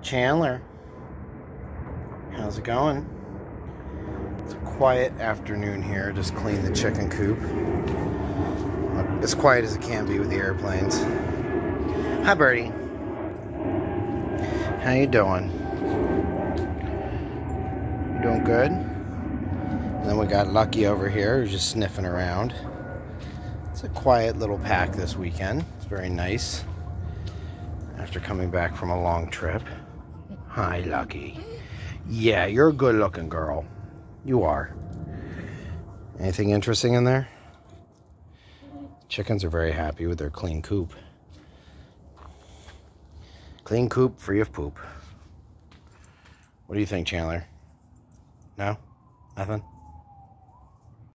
Chandler, how's it going? It's a quiet afternoon here. Just cleaned the chicken coop. As quiet as it can be with the airplanes. Hi, Birdie. How you doing? You doing good? And then we got Lucky over here who's just sniffing around. It's a quiet little pack this weekend. It's very nice after coming back from a long trip. Hi, Lucky. Yeah, you're a good-looking girl. You are. Anything interesting in there? Chickens are very happy with their clean coop. Clean coop, free of poop. What do you think, Chandler? No? Nothing?